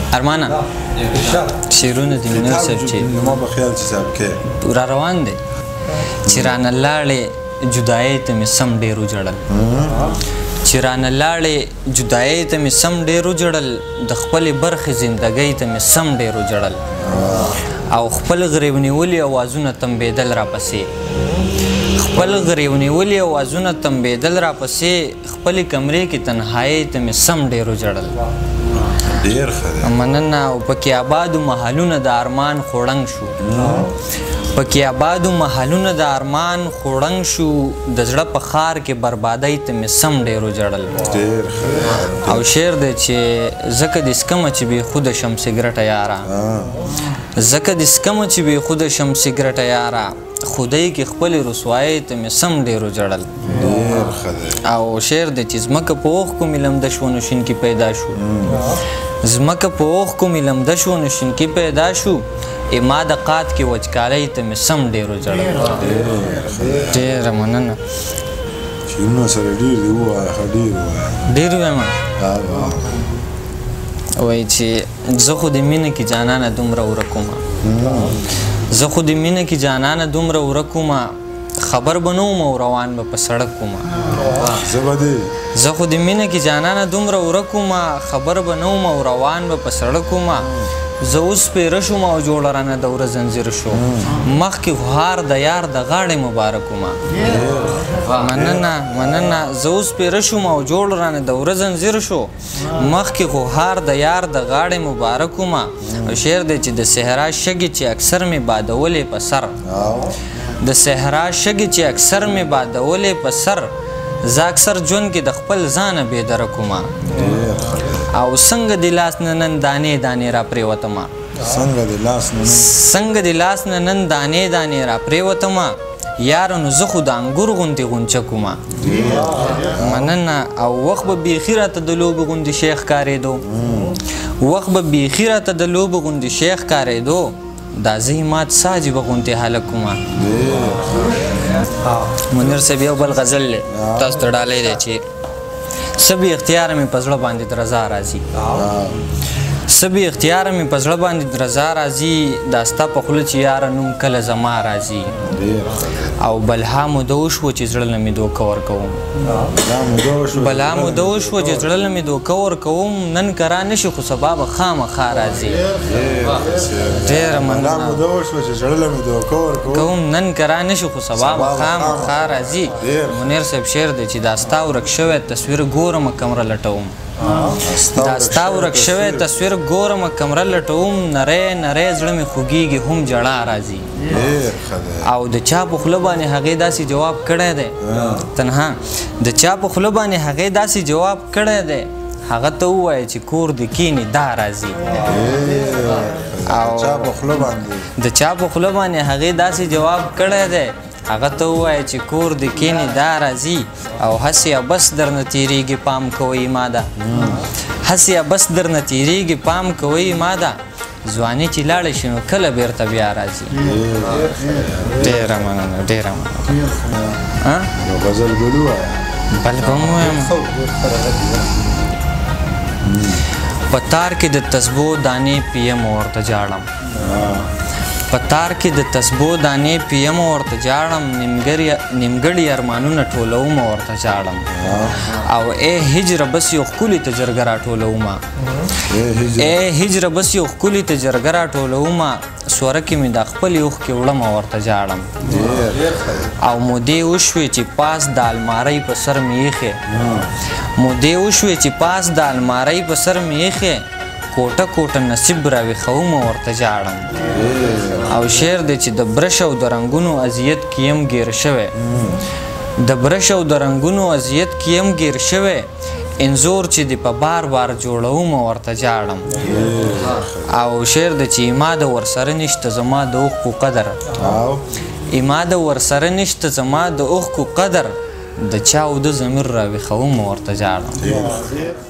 ارمانه شعرونه د منیر صاحب چې ما په خیال چې صاحب کې را روان دی چې رانه لاړې جدایۍ ته مې سم ډېر وجړل چې رانه لاړې جدایۍ ته مې سم ډېر وجړل د خپلې برخې زندګۍ ته مې سم ډېر وجړل او خپل غریب نیولي اوازونه تنبېدل راپسې خپل غریب نیولي اوازونه تنبېدل راپسې خپلې کمرې کې تنهایۍ ته مې سم ډېر وجړل ډېر ښه دی مننه او پکې آبادو محلونه د ارمان خوړنګ شو پکې آبادو محلونه د ارمان خوړنګ شو د زړه په ښار کې بربادۍ ته مې سم ډېر وجړل ډېر ښه او شعر دی چې ځکه دې سکمه چې بېخوده شم سګرټه یاره ځکه دې سکمه چې بېخوده شم سګرټه یاره خدای کې خپلې رسوایۍ ته مې سم ډېر وجړل ډېر ښه دی او شعر دی چې ځمکه په اوښکو مې لمده شو نو شینکي پیدا شو ځمکه په اوښکو مې لمده شو نو شینکي پیدا شو اماد قات کې وچکالۍ ته مې سم ډېر وجړل ډېره مننه شعرونه سره ډېر دي ووایه ښه ډېر ووایه ډېر ووایم وایي چې زه خو د مینه کې جانانه دومره ورک ومه زه خو د مینه کې جانانه دومره ورک ومه خبر به نه وم او روان به په سړک ومه زه خو د مینه کې جانانه دومره ورک ومه خبر به نه وم او روان به په سړک ومه زه اوس پیره شوم او جوړه رانه دوره زنځیر شو مخکې خو هار د یار د غاړې مبارک ومه مننه زه اوس پیره شوم او جوړ رانه دوره زنځیر شو مخکې خو هار د یار د غاړې مبارک ومه او شعر دی چې د صحرا شګې چې اکثر مې بادولې په سر د صحرا شګې چې اکثر مې بادولې په سر زه اکثر ژوند کې د خپل ځانه بېدرک ومه او څنګه د لاس نه نن دانې دانې را پرېوتمه څنګه د لاس نه نن دانې دانې را پرېوتمه یاره نو زه خو د انګور غوندې غونچک ومه مننه او وخت به بیخي راته د لوبې غوندې شیخ ښکارېدو وخت به بیخي راته د لوبې غوندې شیخ ښکارېدو دا زه اماد ساجبه غوندې هلک ومه منیر صاحب یو بل غزل دی تاسو ته ډالی دی چې څه بې اختیاره مې په زړه باندې درزا راځي څه بې اختیاره مې په زړه باندې درزا راځي دا ستا په خوله چې یاره نوم کله زما راځي او بلها موده وشوه چې زړه له مې دوکه ورکوم بلها موده وشوه چې زړه له مې دوکه ورکوم نن کرا نه شي خو سبا به خامخا راځي ډېره مننه کوم نن کرا نه شي خو سبا به خامخا راځي منیر صاحب شعر دی چې دا ستا ورک شوی تصویر ګورم کمره لټوم دا ستا ورک شوی تصویر ګورم کمره لټوم نری نری زړه مې خوږېږي هم ژړا راځي او د چا په خوله باندې هغې داسې جواب کړی دی تنها د چا په خوله باندې هغې داسې جواب کړی دی هغه ته ووایه چې کور دې کینې دا راځي او د چا په خوله باندې هغې داسې جواب کړی دی هغه ته ووایه چې کور دې کینې دا راځي او هسې بس درنه تېرېږي پام کوئ ماده هسې بس درنه تېرېږي پام کوئ ماده ځواني چې لاړه شي نو کله بیرته بیا راځي ډېره مننه ډېره مننه بل به هم ووایم په تار کې د تسبو دانې پیم ورته جاړم په تار کې د تسبو دانې پیم ورته جاړم نیمګړي ارمانونه ټولوم ورته جاړم او ای هجره بس یو ښکلي ته جرګه راټولومه ای هجره بس یو ښکلي ته جرګه راټولومه سورکې مې د خپلې اوښکې وړمه ورته جاړم او مودې وشوې چې پاس د المارۍ په سر مې ایښې مودې وشوې چې پاس د المارۍ په سر مې ایښې کوټه کوټه نصیب راویښومه ورته جاړم او شعر دی چې د برش او د رنګونو اذیت کې یم ګیر شوی د برش او د رنګونو اذیت کې یم ګیر شوی انځور چې د په بار بار جوړومه ورته جاړم او شعر دی چې اماد ورسره نشته زما د اوښکو قدر اماد ورسره نشته زما د اوښکو قدر د چا او د ضمیر راویښومه ورته جاړم